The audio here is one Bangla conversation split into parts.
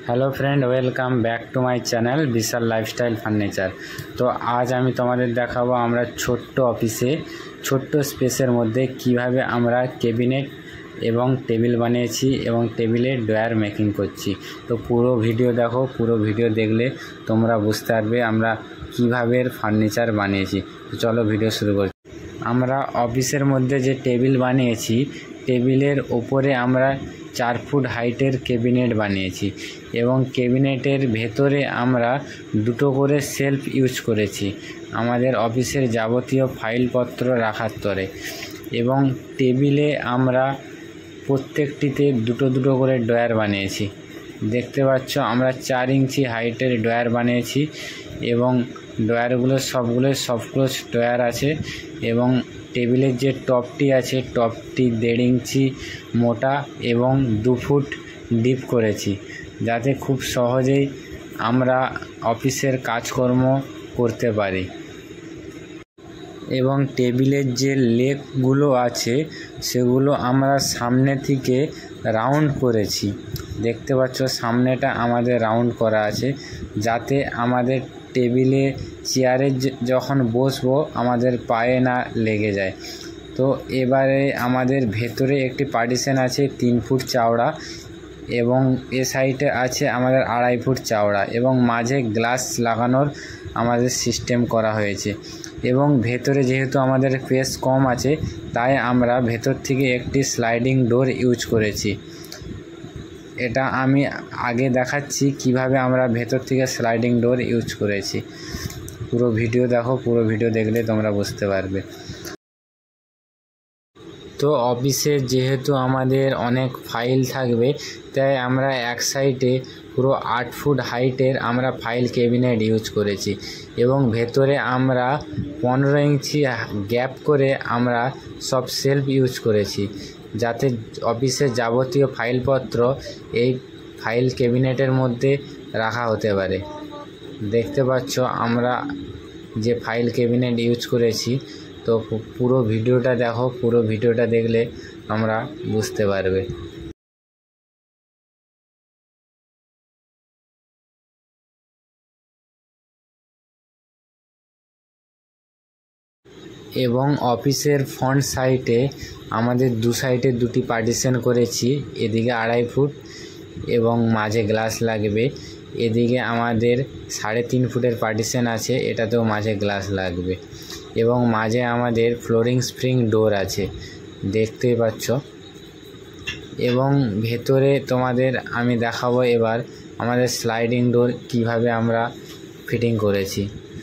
Hello friend, welcome back to my channel Vishal lifestyle furniture. তো আজ আমি তোমাদের দেখাবো আমরা ছোট্ট অফিসে ছোট্ট স্পেসের মধ্যে কিভাবে আমরা ক্যাবিনেট এবং টেবিল বানিয়েছি এবং টেবিলের ড্রয়ার মেকিং করছি। তো পুরো ভিডিও দেখো, পুরো ভিডিও দেখলে তোমরা বুঝতে পারবে আমরা কিভাবে ফার্নিচার বানিয়েছি। তো চলো ভিডিও শুরু করছি। আমরা অফিসের মধ্যে যে টেবিল বানিয়েছি, টেবিলের ওপরে আমরা 4 ফুট হাইটের ক্যাবিনেট বানিয়েছি এবং ক্যাবিনেটের ভেতরে আমরা 2টো করে সেলফ ইউজ করেছি আমাদের অফিসের যাবতীয় ফাইলপত্র রাখার তরে। এবং টেবিলে আমরা প্রত্যেকটিতে 2টো করে ড্রয়ার বানিয়েছি। দেখতে পাচ্ছ আমরা 4 ইঞ্চি হাইটের ড্রয়ার বানিয়েছি এবং ড্রয়ারগুলো সবগুলো সফট ক্লোজ ড্রয়ার আছে এবং টেবিলের যে টপটি আছে টপটি 1.5 ইঞ্চি মোটা এবং 2 ফুট ডিপ করেছি, যাতে খুব সহজেই আমরা অফিসের কাজকর্ম করতে পারি। এবং টেবিলের যে লেগগুলো আছে সেগুলো আমরা সামনে থেকে রাউন্ড করেছি। দেখতে পাচ্ছ সামনেটা আমাদের রাউন্ড করা আছে, যাতে আমাদের টেবিলে চেয়ারে যখন বসবো আমাদের পায়ে না লেগে যায়। তো এবারে আমাদের ভেতরে একটি পার্টিশন আছে 3 ফুট চওড়া এবং এ সাইডে আছে আমাদের 2.5 ফুট চওড়া এবং মাঝে গ্লাস লাগানোর আমাদের সিস্টেম করা হয়েছে। এবং ভেতরে যেহেতু আমাদের স্পেস কম আছে, তাই আমরা ভেতর থেকে একটি স্লাইডিং ডোর ইউজ করেছি। এটা আমি আগে দেখাচ্ছি কিভাবে আমরা ভেতর থেকে স্লাইডিং ডোর ইউজ করেছি। পুরো ভিডিও দেখো, পুরো ভিডিও দেখলে তোমরা বুঝতে পারবে। তো অফিসে যেহেতু আমাদের অনেক ফাইল থাকবে, তাই আমরা এক সাইডে পুরো 8 ফুট হাইটের আমরা ফাইল ক্যাবিনেট ইউজ করেছি এবং ভেতরে আমরা 15 ইঞ্চি গ্যাপ করে আমরা সব সেলফ ইউজ করেছি, যাতে অফিসের যাবতীয় ফাইলপত্র এই ফাইল ক্যাবিনেটের মধ্যে রাখা হতে পারে। দেখতে পাচ্ছ আমরা যে ফাইল ক্যাবিনেট ইউজ করেছি। তো পুরো ভিডিওটা দেখো, পুরো ভিডিওটা দেখলে আমরা বুঝতে পারবে। এবং অফিসের ফ্রন্ট সাইডে আমাদের 2 সাইডে 2টি পার্টিশন করেছি। এদিকে 2.5 ফুট এবং মাঝে গ্লাস লাগবে। এদিকে আমাদের 3.5 ফুটের পার্টিশন আছে, এটাতেও মাঝে গ্লাস লাগবে এবং মাঝে আমাদের ফ্লোরিং স্প্রিং ডোর আছে, দেখতেই পাচ্ছ। এবং ভেতরে তোমাদের আমি দেখাবো এবার আমাদের স্লাইডিং ডোর কিভাবে আমরা ফিটিং করেছি।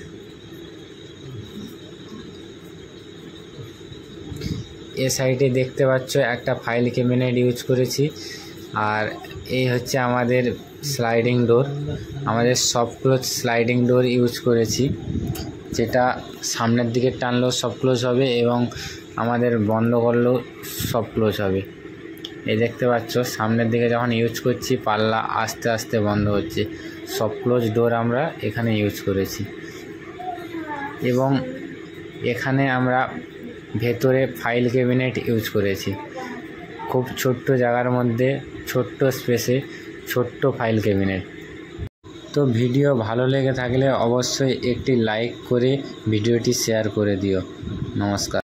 এ সাইডে দেখতে পাচ্ছ একটা ফাইল ক্যাবিনেট ইউজ করেছি, আর এই হচ্ছে আমাদের স্লাইডিং ডোর। আমাদের soft close sliding door use করেছি, যেটা সামনের দিকে টানলেও সব ক্লোজ হবে এবং আমাদের বন্ধ করলেও সব ক্লোজ হবে। এই দেখতে পাচ্ছ সামনের দিকে যখন ইউজ করছি পাল্লা আস্তে আস্তে বন্ধ হচ্ছে। সব ক্লোজ ডোর আমরা এখানে ইউজ করেছি এবং এখানে আমরা ভেতরে ফাইল ক্যাবিনেট ইউজ করেছি। খুব ছোট্ট জায়গার মধ্যে ছোট্ট স্পেসে ছোট্ট ফাইল ক্যাবিনেট। তো ভিডিও ভালো লেগে থাকলে অবশ্যই একটি লাইক করে ভিডিওটি শেয়ার করে দিও। নমস্কার।